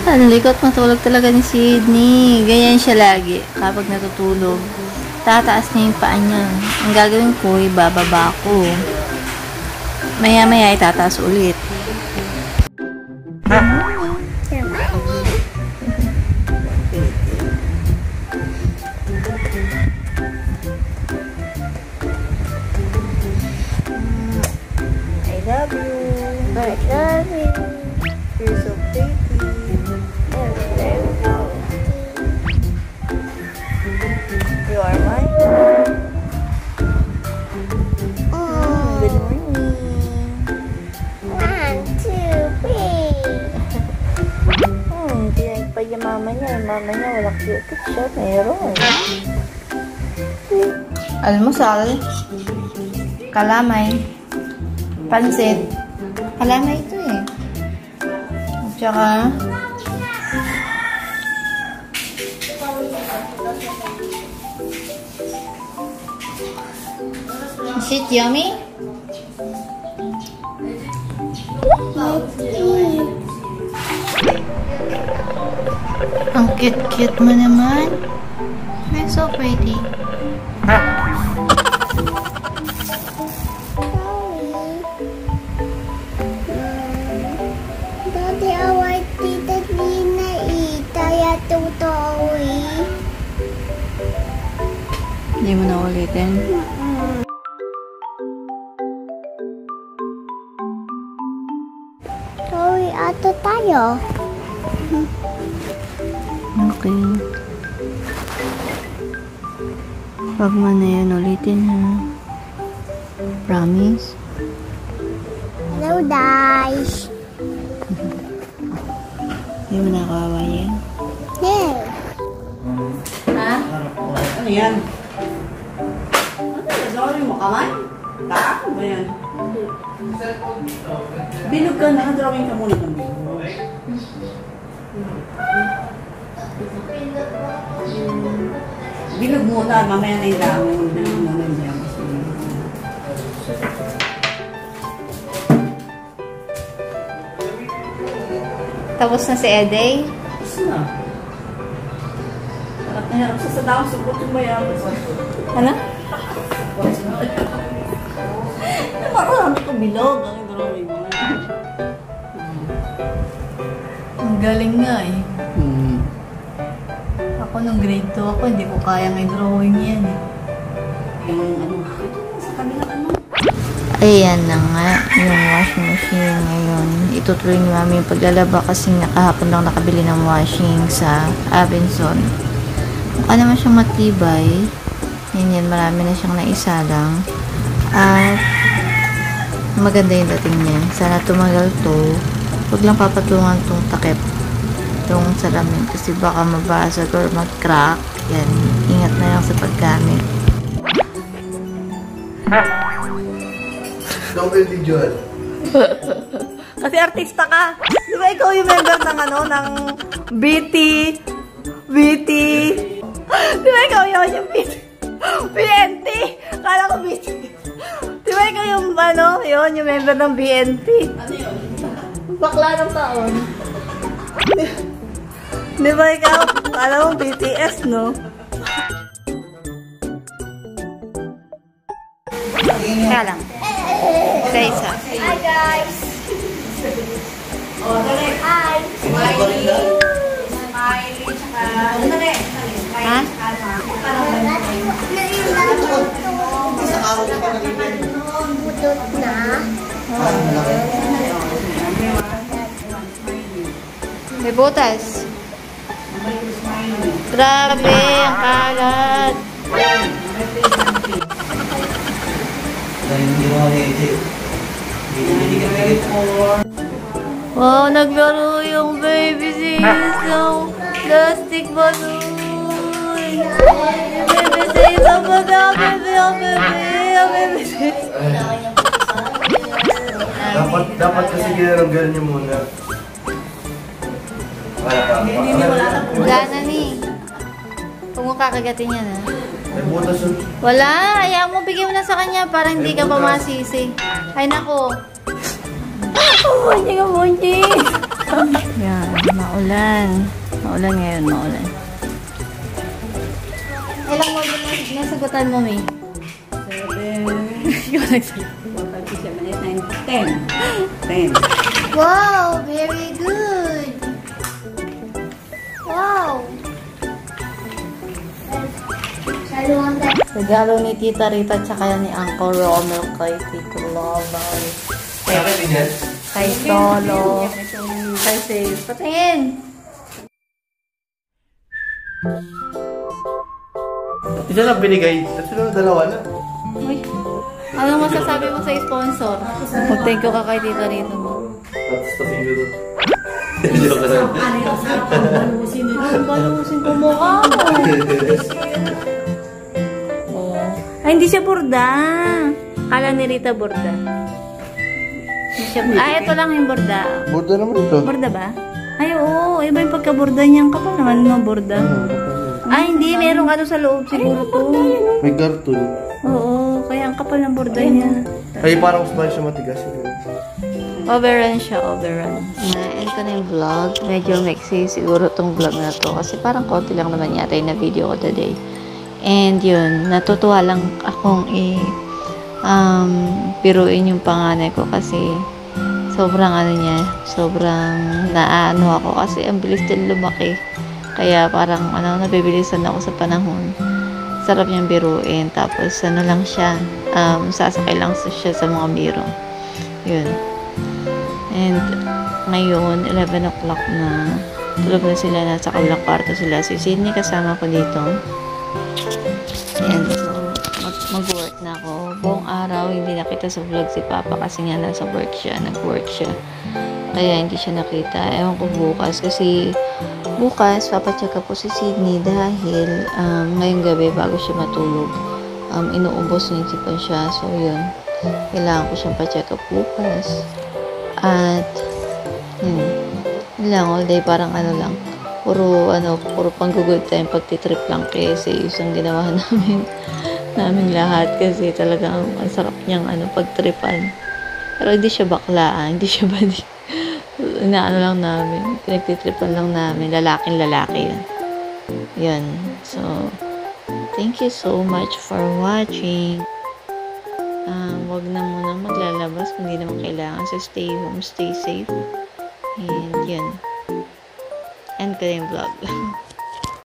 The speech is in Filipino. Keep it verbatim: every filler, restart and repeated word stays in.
Ang likot matulog talaga ni Sydney. Ganyan siya lagi kapag natutulog. Tataas niya yung paa niya. Ang gagawin ko, ibababa ko. Maya-maya itataas ulit. I love you. I love you. You're so pretty. You are mine. Oh, good morning. One, two, three. Hmm, tinig pa yung mama niya. Yung mama niya wala cute siya. Meron. Almusal. Kalamay. Pansit. Kalamay ito eh. At saka is it yummy? Ang cute-cute mo naman. You're so pretty. Daddy, away tita Nina itaya tutoy. Hindi mo na ulitin. Sorry, ato tayo. Okay. Pag man na yan ulitin ha. Promise? Hello, guys. Hindi mo na kawawa yan. Yeah. Ha? Ano yan? Ano? Sorry mo kamay? Taako ba yan? Bilog ka, nakadrawing ka muna ng bilog. Bilog muna, mamaya na yung dami. Bilog muna yung dami. Tapos na si Eday? Tapos na. Harap na harap sa sadang subot yung bayan. Ano? Marami kong bilog. Ang drawing mo. Ang galing nga eh. Hmm. Ako nung grade two ako, hindi ko kayang i-drawing yan eh. Yung ano, ito sa kanila ano. Ayan na nga, yung washing machine ngayon. Itutuloy ni Mami yung paglalaba kasi nakahapon lang nakabili ng washing sa Abenson. Mukha naman siyang matibay. Yan yan, marami na siyang naisalang. At maganda yung dating niya. Sana tumagal to. Huwag lang papatungan tong takip. Itong salamin kasi baka mabasag or mag-crack. Yan, ingat na lang sa paggamit. Double di Joel. Kasi artista ka. Di ba ikaw yung member ng ano, ng B T? B T? Di ba ikaw yun yung B T? B N T? Kala ko B T. Di ba ikaw yung ano, yun, yung member ng B N T? Ano yun? Bakla ng taon. Di ba ikaw? Kala mo B T S, no? Kaya lang. Isa-isa. Hi, guys! Oh, dali. Hi! Smiley. Smiley, tsaka... Ano dali? Ha? Budot na. May butas. Grabe, ang kalat. Wow, naglaro yung baby sis ng plastic balloon. Baby sis, ang baby, ang baby, ang baby, ang baby sis. Dapat, dapat kasi ginaranggal niyo muna. Wala na ni. Kung mo kakagatin yan ha. May butas yun. Wala, ayaw mo, bigyan mo na sa kanya para hindi ka pa masisi. Ay nako. Monji ka, Monji! Yan, maulan. Maulan ngayon, maulan. Ilang mo na nasagutan mo, May? Ikaw nagsagot. seven, eight, nine, ten. ten. Wow, very good. Wow. Regalo ni Tita Rita tsaka ni Uncle Romel kay Tito Lola. Kaya din yan? Kay Tolo. Kay Sis. Patingin! Isa lang binigay. Tapos na dalawa na. Uy. Anong masasabi mo sa sponsor? Mag-thank you ka kay Tita Rita mo. Tapos tapos ko. Joke lang. Ang balusin ko mukha mo. Oh. Ay, hindi siya burda. Kala ni Rita burda. Hindi siya, ah, ito lang yung burda. Burda naman ito. Burda ba? Ay, oo. Iba yung pagka-burda niyan. Kapag naman mo burda. Ay, hindi. Meron ano sa loob siguro to. May cartoon. Oo. Kaya ang kapal ng burda niya. Ay, parang mas siya matigas. Overrun siya. Overrun. Na-end ko na yung vlog. Medyo mixy siguro tong vlog na to. Kasi parang konti lang naman yata yung na-video ko today. And yun, natutuwa lang akong i- um, biruin yung panganay ko kasi sobrang ano niya, sobrang naano ako kasi ang bilis din lumaki. Kaya parang ano, nabibilisan ako sa panahon. Sarap niyang biruin. Tapos ano lang siya, um, sasakay lang siya sa mga biro. Yun. And ngayon, eleven o'clock na. Tulog na sila, nasa kabilang kwarto sila. Si Sydney kasama ko dito. And so, mag- mag-work na ako. Buong araw, hindi nakita sa vlog si Papa kasi nga nasa work siya, nag-work siya. Kaya hindi siya nakita. Ewan ko bukas kasi bukas, papacheck up po si Sydney dahil um, ngayong gabi bago siya matulog, um, inuubos ng sipon siya. So, yun. Kailangan ko siyang pa-check up bukas. At, yun. Yun lang, all day, parang ano lang. Puro, ano, puro pang-good time, pagtitrip lang kasi isang ginawa namin. namin lahat kasi talagang ang sarap niyang, ano, pagtripan. Pero hindi siya baklaan, hindi siya badi. Inaano lang namin, pinagtitripan lang namin, lalaking lalaki yun. Yun. So, thank you so much for watching. Um, wag na muna maglalabas kung hindi naman kailangan. So, stay home, stay safe. And, yun. End ko na yung vlog.